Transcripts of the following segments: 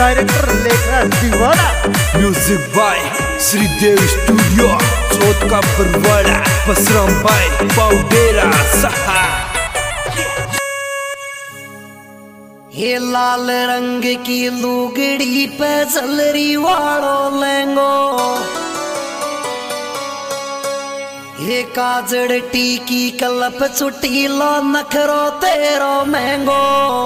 Director Lekhraj Deewana. Music by Shridev studio, Chauth ka Barwara, Basram भाई पाउडेरा सहा। ये लाल रंग की लुगड़ी पे जलरी वालो लेंगो, ये काजड़ टीकी कलप चुटीलो नखरो तेरो महंगो।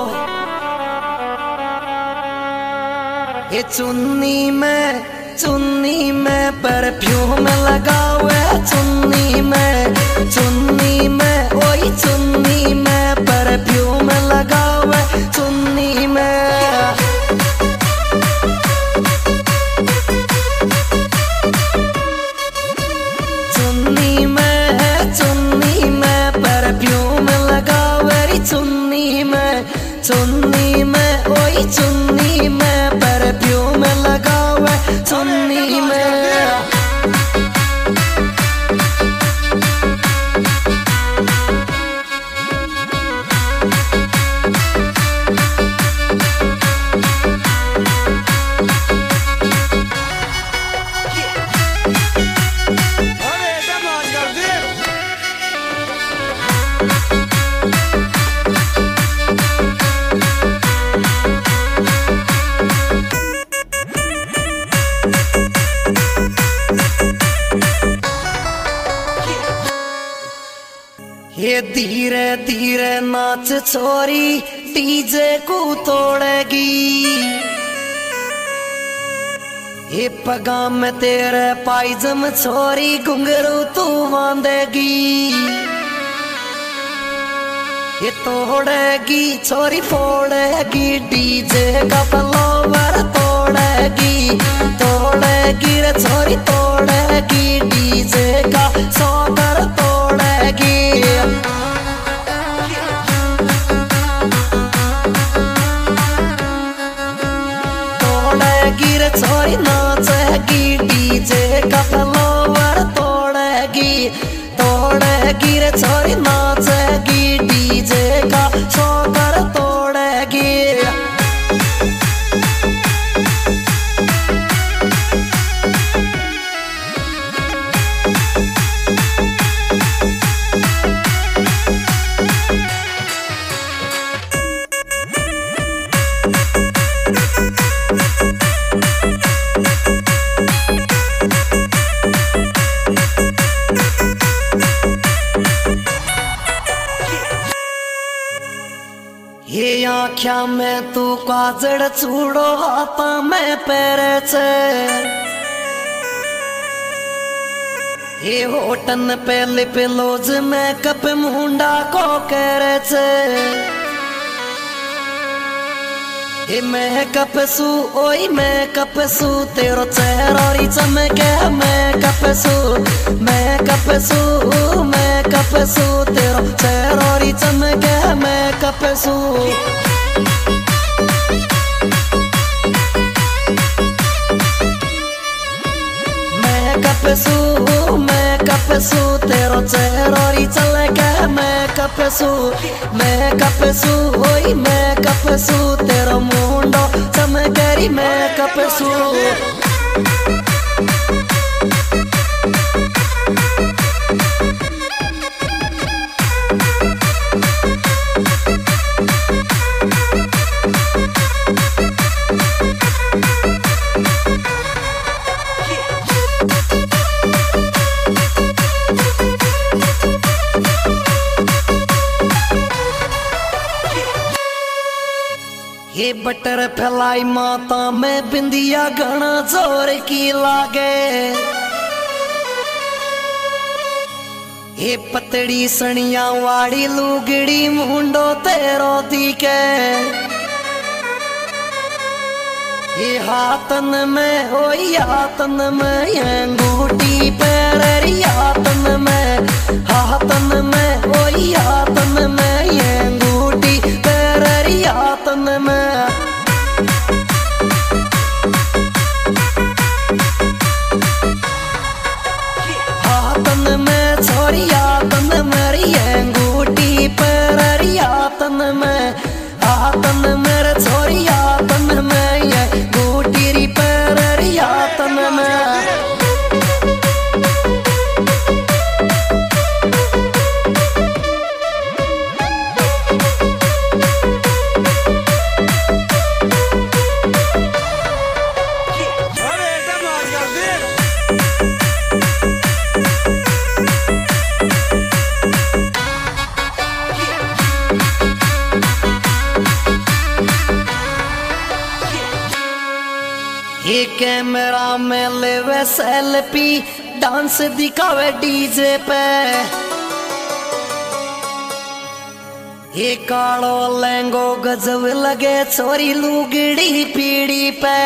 ये चुन्नी में परफ्यूम लगावे, चुन्नी में ओई चुन्नी में परफ्यूम लगावे, चुन्नी में परफ्यूम लगावे, चुन्नी में ओई चुन्नी में परफ्यूम लगावे, चुन्नी में। ये धीरे धीरे नाच छोरी डीजे को तोड़ेगी, ये पगा में तेरे पायजम छोरी घुंघरू तू बांधेगी। ये तोड़ेगी छोरी फोड़ेगी, डीजे का फ्लावर तोड़ेगी रे छोरी तोड़ेगी, डीजे का सौगर तोड़ेगी। तोड़ेगी रे छोरी नाचेगी, डीजे का फ्लावर तोड़ेगी रे छोरी नाचेगी, डीजे का सौगर तोड़ेगी। ये आँख्या में तू काजड़ चूड़ो, हाथा में पैरे छे, ये होटन पे लिप लोज में कप मुंडा को करे छे। ये मेकअप सू ओई मेकअप सू तेरो चेहरा चमके, मेकअप सू तेरो चेहरा चमके, मेकअप सू। मेकअप सू तेरो चेहरा चमके, मेकअप सू ओई मेकअप सू तेरो मुंडो चमके, मेकअप सू। ये बटर फैलाई माता में बिंदिया घना जोर की लागे, ये पतड़ी सनिया वाड़ी लुगड़ी मुंडो तेरो दिखे। ये हाथन में ओई हाथन में अंगूठी पैरी, हाथन में ओई हाथन में अंगूठी पैरी, हाथन में। हाथन में छोरी हाथन मेरी अंगूठी पैरी, हाथन में मेरे छोरी हाथन में ये कैमरा में लेवे सेल्फी, डांस दिखावे डीजे पे। ये कालो लहंगो गजब लगे छोरी लुगड़ी पीड़ी पे।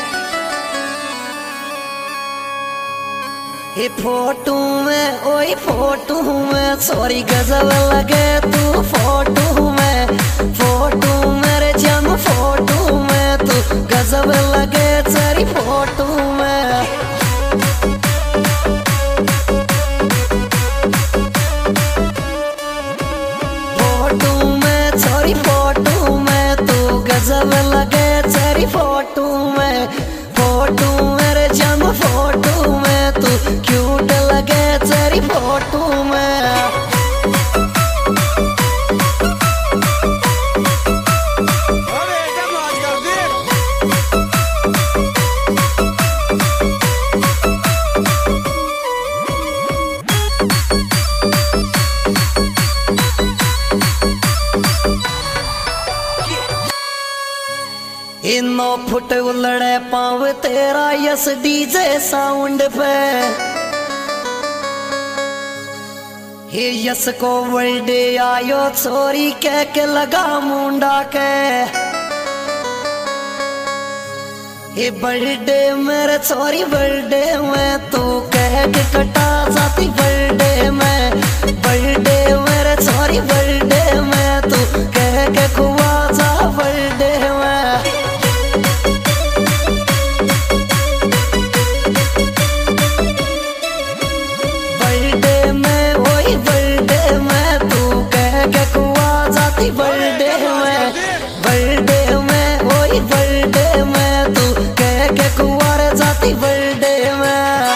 ये फोटो में ओए फोटो में छोरी गजब लगे तू फोटो में। फोटो मेरे जम फोटो में तू गजब लगे तेरी फोटो में। फोटो में छोरी फोटो में तू गजब लगे तेरी फोटो में। फोटो मेरे जम फोटो में तू क्यूट लगे तेरी फोटो में। इनो फुट उलड़े पाव तेरा यस डीजे साउंड पे। हे यस को बर्थडे आयो छोरी कह के लगा मुंडा के। हे बर्थडे मेरे छोरी बर्थडे में तू कह के कटा जाती बर्थडे में। बर्थडे मेरे छोरी बर्थडे में तू कह के खुआ जा बर्थडे में। बर्थडे में बर्थडे में वही बर्थडे में तू कह के कुंवर जाती बर्थडे में।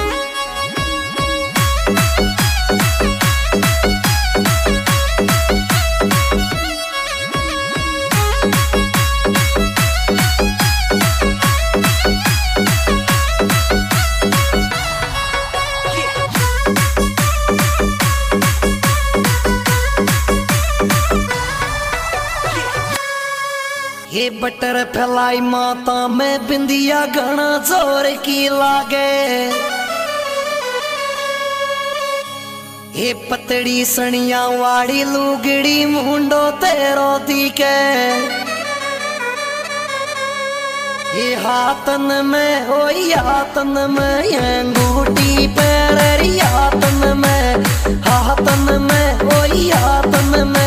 ये बटर फैलाई माता में बिंदिया घना जोर की लागे। ये पतड़ी सनिया वाड़ी लुगड़ी मुंडो तेरो दिखे। ये हाथन में ओ हाथन में अंगूठी पैर हाथन में। हाथन में ओ हाथन में